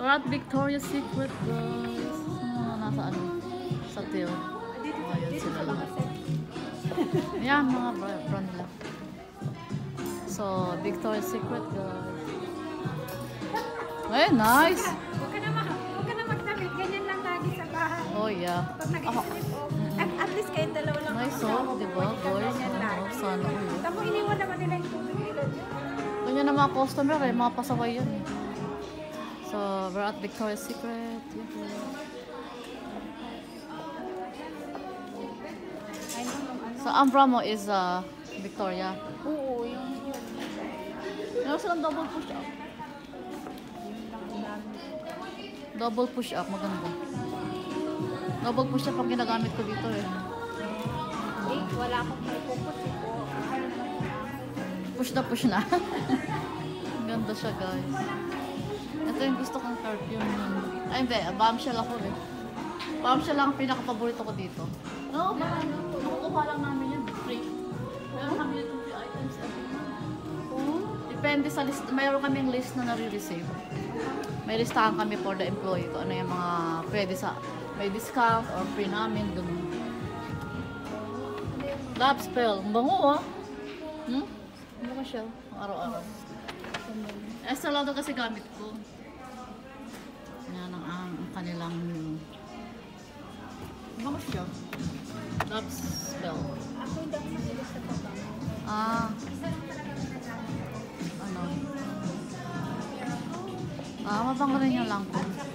We're at Victoria's Secret, guys. Nasa ano? Sa tail. Ayan sila lahat. Yan, mga brand nila. So, Victoria's Secret, guys. Ay, nice! Huwag ka na magdamit. Ganyan lang lagi sa bahay. Oh, yeah. Pag nag-isip ko, at least kayong dalawa lang. Nice, oh. Diba, guys? Sana, oh. Tamo, iniwan naman nila yung tubig nila dyan. Ganyan na mga customer, eh. Mga pasaway yan, eh. So, we're at Victoria's Secret. So, ang Bramo is Victoria. Oo, yung Meron silang double push-up. Double push-up, maganda. Double push-up ang ginagamit ko dito, eh. wala akong may focus ko. Push na. Ganda siya, guys. Ito yung gusto kong perfume. Ay, hindi. Bombshell ako, eh. Bombshell lang ang pinaka-paborito ko dito. No, baka nakukuha lang namin yun. Free. Meron kami yung free items every month. Depende sa list. Mayroon kaming list na nare-receive. May listahan kami for the employee ko. Ano yung mga pwede sa may discount or free namin. Ganun. Lab spell. Ang bango, ah. Ano ba siya? Araw-araw. Extra lang ito kasi gamit ko. Yan ang kanilang ano ba siya? Lab spell. Ako yung dami nila sa baba. Ano? Mabango rin yung lang ko.